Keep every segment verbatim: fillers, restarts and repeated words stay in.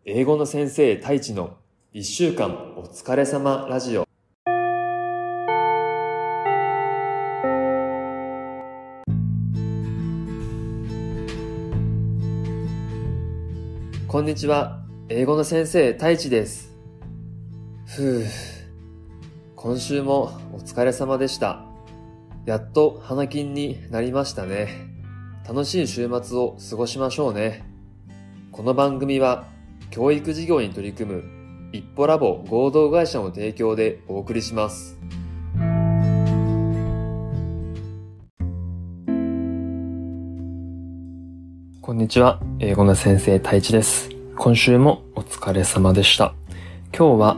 英語の先生太一のいっしゅうかんお疲れ様ラジオ。こんにちは、英語の先生太一です。ふう、今週もお疲れ様でした。やっと花金になりましたね。楽しい週末を過ごしましょうね。この番組は教育事業に取り組む一歩ラボ合同会社の提供でお送りします。こんにちは、英語の先生太一です。今週もお疲れ様でした。今日は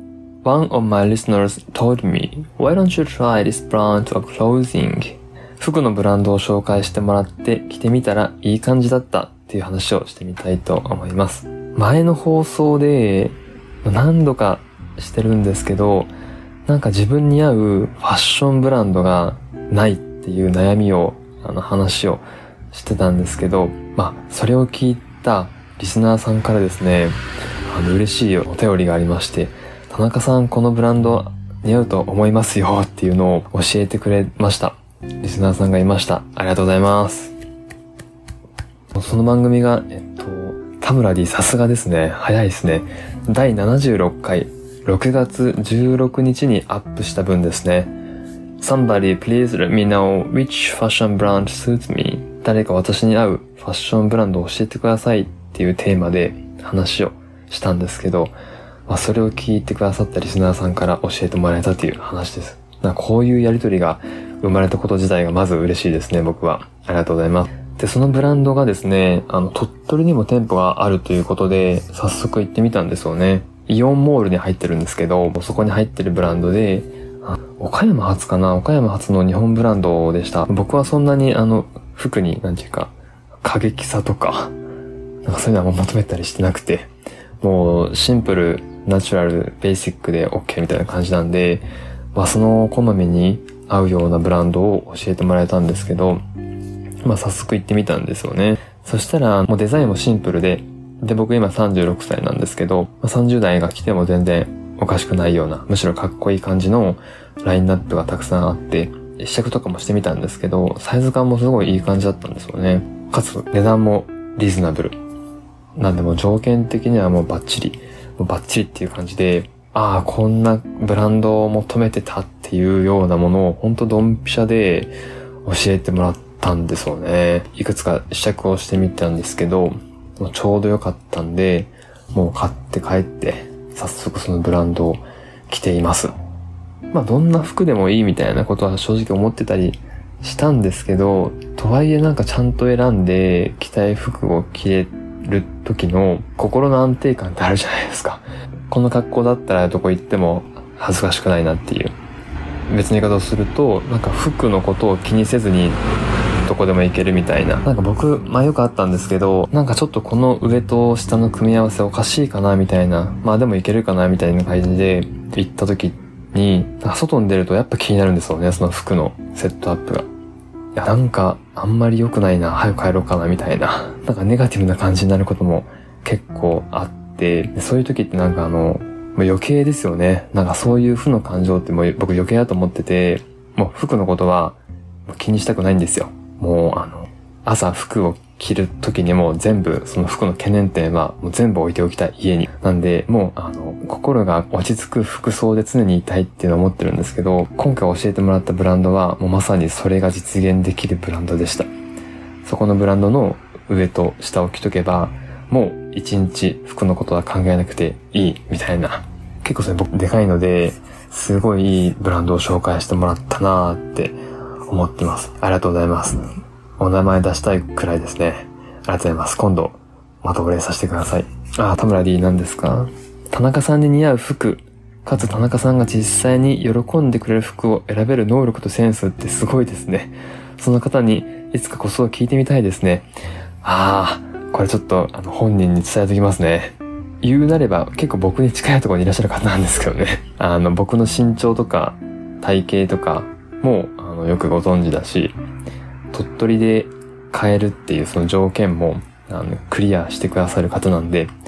One of my listeners told me, why don't you try this brand of clothing? 服のブランドを紹介してもらって着てみたらいい感じだったっていう話をしてみたいと思います。前の放送で何度かしてるんですけど、なんか自分に合うファッションブランドがないっていう悩みを、あの話をしてたんですけど、まあそれを聞いたリスナーさんからですね、あの嬉しいお便りがありまして、田中さんこのブランド似合うと思いますよっていうのを教えてくれました。リスナーさんがいました。ありがとうございます。その番組が、えっと、田村 D さすがですね。早いですね。だいななじゅうろっかい、ろくがつじゅうろくにちにアップした分ですね。Somebody please let me know which fashion brand suits me. 誰か私に合うファッションブランドを教えてくださいっていうテーマで話をしたんですけど、まあ、それを聞いてくださったリスナーさんから教えてもらえたという話です。なんかこういうやりとりが生まれたこと自体がまず嬉しいですね、僕は。ありがとうございます。で、そのブランドがですね、あの、鳥取にも店舗があるということで、早速行ってみたんですよね。イオンモールに入ってるんですけど、そこに入ってるブランドで、あ、岡山発かな岡山発の日本ブランドでした。僕はそんなにあの、服に、なんていうか、過激さとか、なんかそういうのは求めたりしてなくて、もう、シンプル、ナチュラル、ベーシックで OK みたいな感じなんで、まあその好みに合うようなブランドを教えてもらえたんですけど、まあ早速行ってみたんですよね。そしたらもうデザインもシンプルで、で僕今さんじゅうろくさいなんですけど、さんじゅう代が来ても全然おかしくないような、むしろかっこいい感じのラインナップがたくさんあって、試着とかもしてみたんですけど、サイズ感もすごいいい感じだったんですよね。かつ値段もリーズナブル。なんでも条件的にはもうバッチリ、もうバッチリっていう感じで、ああ、こんなブランドを求めてたっていうようなものをほんとドンピシャで教えてもらったんですよね。いくつか試着をしてみたんですけど、もうちょうど良かったんで、もう買って帰って早速そのブランドを着ています。まあどんな服でもいいみたいなことは正直思ってたりしたんですけど、とはいえなんかちゃんと選んで着たい服を着れる時の心の安定感ってあるじゃないですか。この格好だったらどこ行っても恥ずかしくないなっていう。別の言い方をすると、なんか服のことを気にせずにどこでも行けるみたいな。なんか僕、まあよくあったんですけど、なんかちょっとこの上と下の組み合わせおかしいかなみたいな。まあでも行けるかなみたいな感じで行った時に、なんか外に出るとやっぱ気になるんですよね、その服のセットアップが。いや、なんかあんまり良くないな、早く帰ろうかなみたいな。なんかネガティブな感じになることも結構あって、でそういう時ってなんかあの、もう余計ですよね。なんかそういう負の感情ってもう僕余計だと思ってて、もう服のことは気にしたくないんですよ。もうあの、朝服を着る時にも全部その服の懸念点はもう全部置いておきたい、家に。なんでもうあの、心が落ち着く服装で常にいたいっていうのを思ってるんですけど、今回教えてもらったブランドはもうまさにそれが実現できるブランドでした。そこのブランドの上と下を着とけば、もう一日服のことは考えなくていいみたいな。結構それ僕でかいので、すごいいいブランドを紹介してもらったなーって思ってます。ありがとうございます。お名前出したいくらいですね。ありがとうございます。今度またお礼させてください。あー、田村 D 何ですか？田中さんに似合う服、かつ田中さんが実際に喜んでくれる服を選べる能力とセンスってすごいですね。その方にいつかこそ聞いてみたいですね。あー、これちょっとあの本人に伝えときますね。言うなれば結構僕に近いところにいらっしゃる方なんですけどね。あの僕の身長とか体型とかもあのよくご存知だし、鳥取で買えるっていうその条件もあのクリアしてくださる方なんで、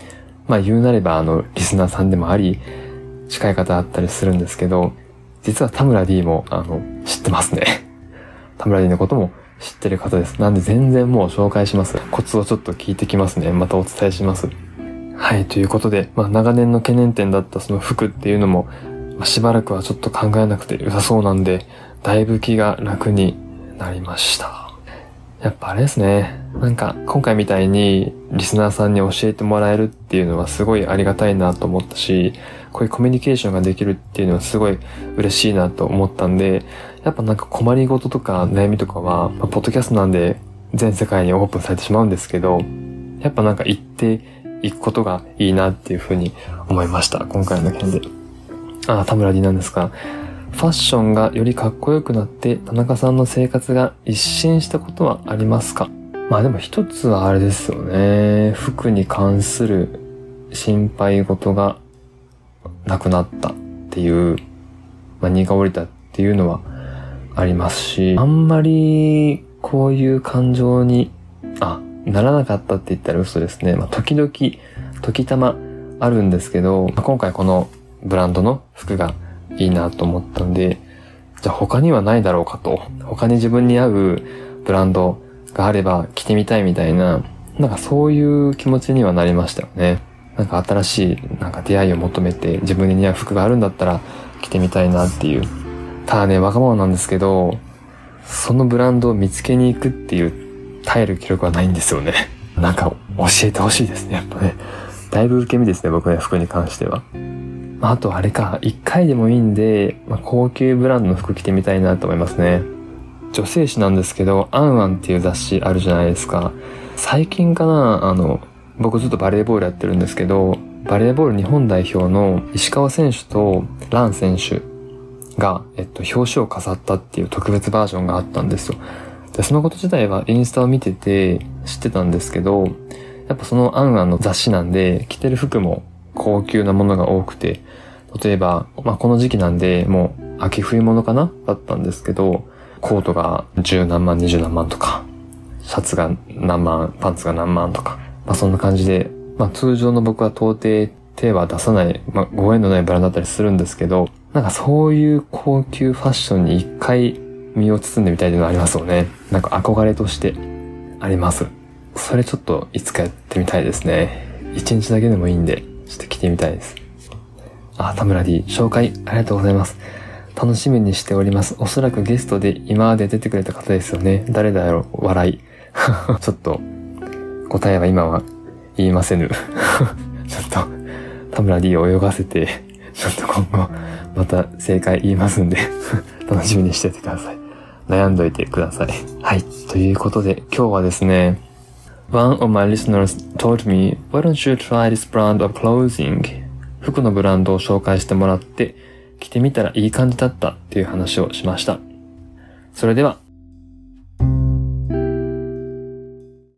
まあ言うなればあの、リスナーさんでもあり、近い方だったりするんですけど、実は田村 D もあの、知ってますね。田村 D のことも知ってる方です。なんで全然もう紹介します。コツをちょっと聞いてきますね。またお伝えします。はい、ということで、まあ長年の懸念点だったその服っていうのも、まあ、しばらくはちょっと考えなくて良さそうなんで、だいぶ気が楽になりました。やっぱあれですね。なんか今回みたいにリスナーさんに教えてもらえるっていうのはすごいありがたいなと思ったし、こういうコミュニケーションができるっていうのはすごい嬉しいなと思ったんで、やっぱなんか困りごととか悩みとかは、まあ、ポッドキャストなんで全世界にオープンされてしまうんですけど、やっぱなんか言っていくことがいいなっていうふうに思いました。今回の件で。あ、田村 D なんですか。ファッションがよりかっこよくなって田中さんの生活が一新したことはありますか？まあでも一つはあれですよね。服に関する心配事がなくなったっていう、まあ、荷が下りたっていうのはありますし、あんまりこういう感情にあならなかったって言ったら嘘ですね。まあ時々時たまあるんですけど、まあ、今回このブランドの服がいいなと思ったんで、じゃあ他にはないだろうかと、他に自分に合うブランドがあれば着てみたいみたいな、なんかそういう気持ちにはなりましたよね。なんか新しいなんか出会いを求めて自分に似合う服があるんだったら着てみたいなっていう。ただね、わがままなんですけど、そのブランドを見つけに行くっていう耐える気力はないんですよね。なんか教えてほしいですね、やっぱね。だいぶ受け身ですね、僕ね、服に関しては。あとあれか、一回でもいいんで、まあ、高級ブランドの服着てみたいなと思いますね。女性誌なんですけど、アンアンっていう雑誌あるじゃないですか。最近かな、あの、僕ずっとバレーボールやってるんですけど、バレーボール日本代表の石川選手とラン選手が、えっと、表紙を飾ったっていう特別バージョンがあったんですよ。で、そのこと自体はインスタを見てて知ってたんですけど、やっぱそのアンアンの雑誌なんで、着てる服も高級なものが多くて、例えば、まあ、この時期なんで、もう秋冬物かなだったんですけど、コートが十何万、二十何万とか、シャツが何万、パンツが何万とか、まあ、そんな感じで、まあ、通常の僕は到底手は出さない、まあ、ご縁のないブランドだったりするんですけど、なんかそういう高級ファッションに一回身を包んでみたいというのはありますよね。なんか憧れとしてあります。それちょっといつかやってみたいですね。一日だけでもいいんで、ちょっと着てみたいです。あ、田村 D、紹介ありがとうございます。楽しみにしております。おそらくゲストで今まで出てくれた方ですよね。誰だろう、笑い。ちょっと、答えは今は言いませぬ。ちょっと、田村 D を泳がせて、ちょっと今後、また正解言いますんで、楽しみにしててください。悩んどいてください。はい。ということで、今日はですね、One of my listeners told me, why don't you try this brand of clothing? 服のブランドを紹介してもらって、着てみたらいい感じだったっていう話をしました。それでは、